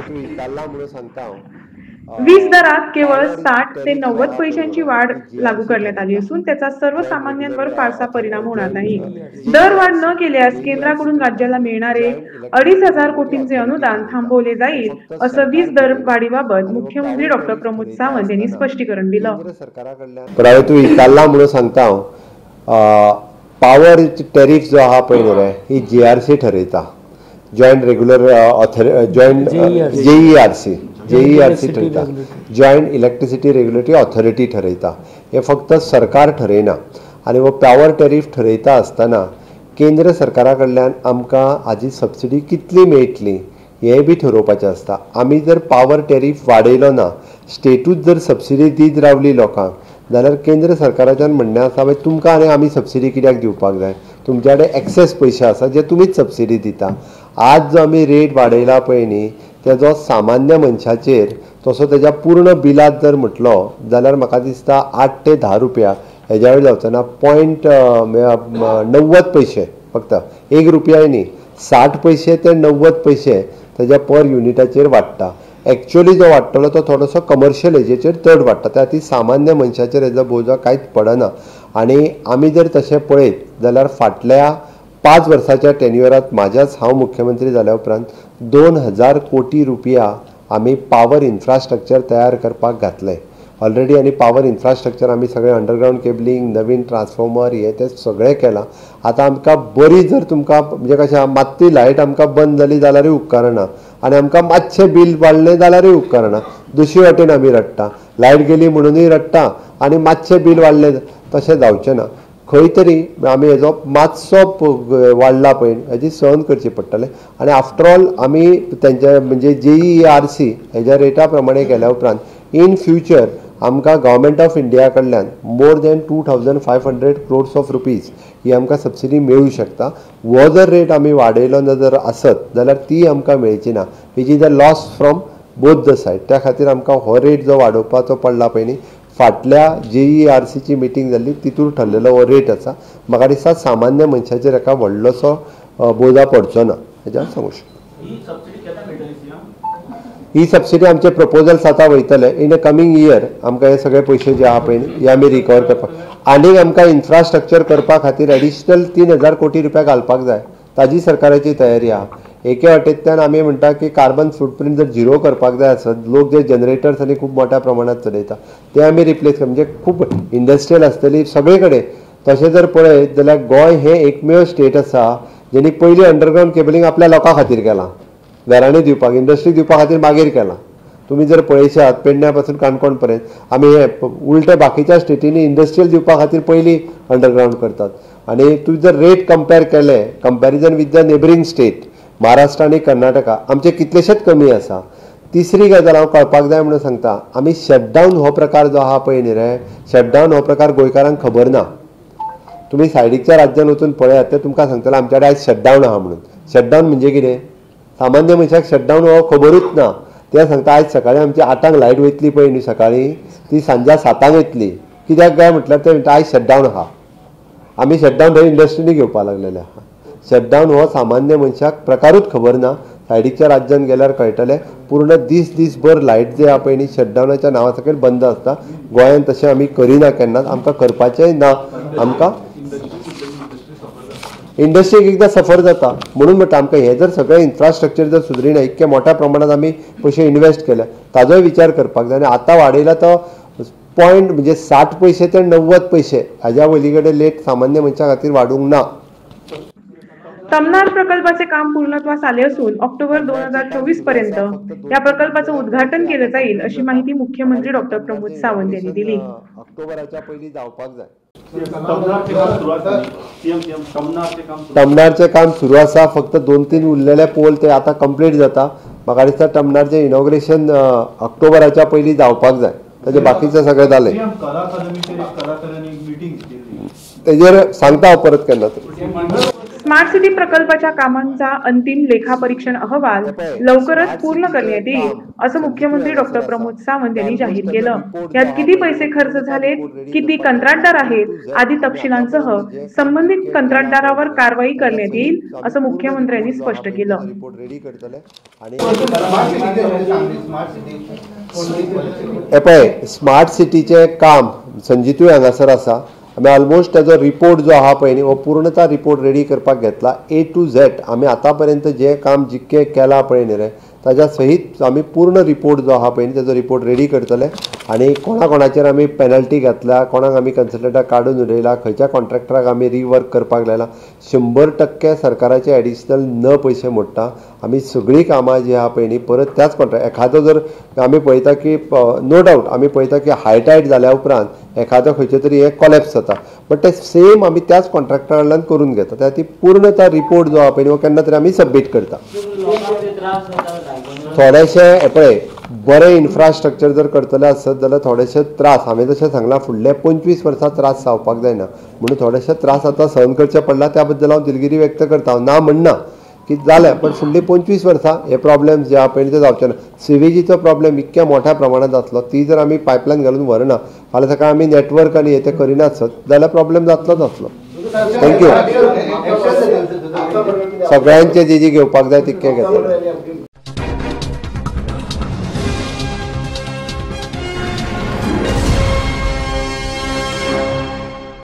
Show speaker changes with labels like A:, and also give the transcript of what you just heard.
A: तुम्ही विचारला म्हणून सांगता हांव.
B: वीज दरात केवळ 60 ते 90 पैशांची वाढ लागू करण्यात आली असून त्याचा सर्वसामान्यांवर फारसा परिणाम होणार नाही. दरवाढ न केल्यास केंद्राकडून राज्याला मिळणारे 2,500 कोटींचे अनुदान थांबवले जाईल, असं वीज दरवाढीबाबत मुख्यमंत्री डॉ. प्रमोद सावंत यांनी स्पष्टीकरण दिलं.
A: पण तुम्ही विचारला म्हणून सांगता हांव. पॉवर टॅरिफ जो आहा पळय न्ही रे, ही JRC ठरयता. जॉयंट रेग्युलर जॉयंट JERC ठरयता. जॉयंट इलेक्ट्रिसिटी रेग्युलेटरी ऑथॉरिटी ठरयता. हे फक्त सरकार ठरयना. आनी हो पॉवर टॅरिफ ठरयता आसतना केंद्र सरकारा कडल्यान आमकां हाजी सबसिडी कितली मेळटली हेंय बी ठरोवपाचें आसता. आमी जर पॉवर टॅरिफ वाडयलो ना, स्टेटूच जर सबसिडी दीत रावली लोकांक, जाल्यार केंद्र सरकाराच्यान म्हणणें आसा मागीर तुमकां आनी आमी सबसिडी कित्याक दिवपाक जाय. तुमच्या कडेन एक्सेस पयशे आसा जे तुमीच सबसिडी दिता. आज जो आमी रेट वाडयला पळय न्ही, तेजो सामान्य मनशाचेर तसो तेज्या पूर्ण बिलात जर म्हटलो जाल्यार म्हाका दिसता 8 ते 10 रुपया हेज्या वयर जावचो ना. 0.90 पैसे फक्त 1 रुपयाय न्ही, 60 पैसे ते 90 पैसे तेज्या पर युनिटाचेर वाडटा. एक्चुअली जो वाडटलो तो थोडोसो कमर्शियल हेजेचेर चड वाडटा. त्या खातीर सामान्य मनशाचेर हेजो बोजा कांयच पडना. आनी आमी जर तशें पळयत जाल्यार फाटल्या 5 वर्साच्या टेन्युअरांत हांव मुख्यमंत्री जाल्या उपरांत 2000 कोटी रुपया आमी पॉवर इन्फ्रास्ट्रक्चर तयार करपाक घातले ऑलरेडी. आनी पॉवर इन्फ्रास्ट्रक्चर आमी सगळें अंडरग्रावंड केबलिंग, नवीन ट्रान्सफॉर्मर हे ते सगळें केलां. आतां आमकां बरी जर तुमकां म्हणजे कशें मात्ती लायट आमकां बंद जाली जाल्यारूय उपकारना, आनी आमकां मातशें बिल वाडलें जाल्यारूय उपकारना. दुसरे वाटेन आमी रडटा, लायट गेली म्हणूनय रडटा आनी मातशें बिल वाडलें तशें जावचें ना. खंय तरी आमी हेजो मातसो वाडला पळय हेजी सहन करची पडटलें. आनी आफ्टर ऑल आमी तेंचे म्हणजे JERC हेज्या रेटा प्रमाणे केल्या उपरांत इन फ्युचर आमकां गव्हर्मेंट ऑफ इंडिया कडल्यान more than 2500 crores of rupees ही आमकां सबसिडी मेळूं शकता. हो जर रेट आमी वाडयलो जर आसत जाल्यार ती आमकां मेळची ना. It is a loss from both the side. त्या खातीर आमकां हो रेट जो वाडोवपाचो पडला पळय न्ही, फाटल्या JERCची मिटींग जाल्ली तितून ठरलेलो हो रेट आसा. म्हाका दिसता सामान्य मनशाचेर हाका व्हडलोसो बोजा पडचो ना हेज्या सांगूं शकता. ही सबसिडी आमचे प्रपोजल्स आतां वयतले. इन अ कमिंग इयर आमकां हे सगळे पयशे जे आहा पळय हे आमी रिकवर करपाक आनीक आमकां इन्फ्रास्ट्रक्चर करपा खातीर एडिशनल 3000 कोटी रुपया घालपाक जाय. ताजी सरकाराची तयारी आहा. एके वाटेंतल्यान आमी म्हणटा की कार्बन फुटप्रिंट जर झिरो करपाक जाय आसत, लोक जे जनरेटर्स आनी खूब मोठ्या प्रमाणात चलयता ते आमी रिप्लेस कर म्हणजे खूब इंडस्ट्रियल आसतली सगळे कडेन. तशें जर पळयत जाल्यार गोंय हें एकमेव स्टेट आसा जेणी पयलीं अंडरग्रावंड केबलिंग आपल्या लोकां खातीर केलां. घरांनी दिवपाक, इंडस्ट्री दिवपा खातीर मागीर केलां. तुमी जर पळयशात पेडण्या पासून काणकोण पर्यंत आमी हे उलटे बाकीच्या स्टेटींनी इंडस्ट्रियल दिवपा खातीर पयलीं अंडरग्रावंड करतात. आनी तुवें जर रेट कंपेर केले comparison with the neighbouring state Maharashtra आनी कर्नाटका आमचे कितलेशेच कमी आसा. तिसरी गजाल हांव कळपाक जाय म्हणून सांगता, आमी शटडावन हो प्रकार जो आहा पळय न्ही रे, शटडावन हो प्रकार गोंयकारांक खबर ना. तुमी सायडीच्या राज्यान वचून पळयात ते तुमकां सांगतले आमच्या कडेन आयज शटडावन आहा म्हणून. शटडावन म्हणजे कितें? सामान्य मनशाक शटडावन हो खबरूच ना. ते सांगता आयज सकाळीं आमची 8 लायट वयतली पळय न्ही सकाळीं, ती सांजा 7 येतली. कित्याक काय म्हटल्यार ते म्हणटा आयज शटडावन आहा. आमी शटडावन थंय इंडस्ट्रीनी घेवपा लागलेले आहा. शटडावन हो सामान्य मनशाक प्रकारूच खबर ना. सायडीच्या राज्यान गेल्यार कळटलें. पूर्ण दीसभर लायट जे आहा पळय न्ही शटडावनाच्या नांवा सकयल बंद आसता. गोंयांत तशें आमी करिना केन्नाच, आमकां करपाचेंय ना. आमकां इंडस्ट्रीक एकदां सफर जाता म्हणून म्हणटा आमकां हें जर सगळें इन्फ्रास्ट्रक्चर जर सुदरिना, इतके मोठ्या प्रमाणात आमी पयशे इन्वेस्ट केले, ताजोय विचार करपाक जाय. आनी आतां वाडयला तो पॉयंट म्हणजे 60 पैसे ते 90 पैसे हाज्या वयली कडेन लेट सामान्य मनशा खातीर वाडूंक ना.
B: तमनार प्रकल्पाचे काम पूर्णत्वास आले असून ऑक्टोबर 2024 पर्यंत या प्रकल्पाचं उद्घाटन केलं जाईल अशी माहिती मुख्यमंत्री डॉ. प्रमोद सावंत यांनी दिली.
A: ऑक्टोबराच्या पयलीं जावपाक जाय. टमनारचें काम सुरू आसा. फक्त 2-3 उरलेले पोल ते आतां कंप्लीट जाता. म्हाका दिसता टमनारचें इनॉग्रेशन ऑक्टोबराच्या पयलीं जावपाक जाय. ताजे बाकीचें सगळें जालें. तेजेर सांगता हांव परत केन्ना तरी.
B: स्मार्ट सिटी प्रकल्पाच्या कामांचा अंतिम लेखापरीक्षण अहवाल लवकरच पूर्ण करण्यात येईल असं मुख्यमंत्री डॉक्टर प्रमोद सावंत यांनी जाहीर केलं. यात किती पैसे खर्च झाले, किती कंत्राटदार आहेत आदी तपशिलांसह संबंधित कंत्राटदारावर कारवाई करण्यात येईल असं मुख्यमंत्र्यांनी स्पष्ट केलं.
A: स्मार्ट सिटीचे काम संजितूय हांगासर आसा. आमी ऑलमोस्ट ताजो रिपोर्ट जो आहा पळय न्ही हो पूर्णता रिपोर्ट रेडी करपाक घेतला. A to Z आमी आतां पर्यंत जे काम जितकें केलां पळय न्ही रे ताज्या सहीत आमी पूर्ण रिपोर्ट जो आहा पळय न्ही ताजो रिपोर्ट रेडी करतले आनी कोणाचेर आमी पेनल्टी घातल्या, कोणाक आमी कन्सल्टंटाक काडून उडयला, खंयच्या कॉन्ट्रॅक्टराक आमी रिवर्क करपाक लायला. 100% सरकाराचे एडिशनल न पयशे मोडटा. आमी सगळीं कामां जी आहा पळय न्ही परत त्याच कॉन्ट्रॅक्ट एखादो जर आमी पळयता की नो डावट आमी पळयता की हाय टायड जाल्या उपरांत एखादो खंयचो तरी हे कॉलेप्स जाता बट ते सेम आमी त्याच कॉन्ट्रॅक्टरा कडल्यान करून घेता. त्या ती पूर्णता रिपोर्ट जो आहा पळय न्ही हो केन्ना तरी आमी सबमीट करता. थोडेशे पळय बरें इन्फ्रास्ट्रक्चर जर करतले आसत जाल्यार थोडेशे त्रास हांवें जशें सांगलां फुडले 25 वर्सां त्रास जावपाक जायना म्हणून थोडेशे त्रास आतां सहन करचे पडला. त्या बद्दल हांव दिलगिरी व्यक्त करता. हांव ना म्हणना की जालें पण फुडलीं 25 वर्सां हे प्रॉब्लेम्स जे आहा पळय ते जावचे ना. सिवेजीचो प्रॉब्लेम इतक्या मोठ्या प्रमाणात जातलो ती जर आमी पायपलायन घालून व्हरना फाल्यां सकाळ आमी नेटवर्क आनी हे ते करिनासत जाल्यार प्रॉब्लेम जातलोच आसलो. थँक्यू. सगळ्यांचे जे घेवपाक जाय तितके घेतले.